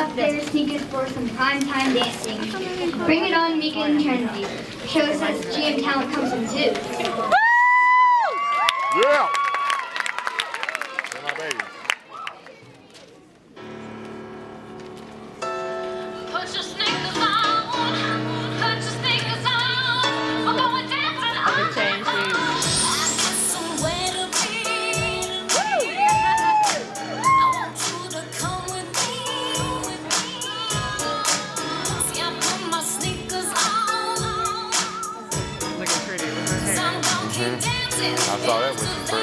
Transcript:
up their sneakers for some primetime dancing. Bring it on, Mika and Trinity. The show says GM talent comes in two. Yeah! They're my babies. Put your sneakers on. Put your sneakers on. We're going dancing all night long. I got somewhere to be. I want you to come with me. See, I put my sneakers on. Looking pretty with her hair. I'm gonna keep dancing. I saw that with you.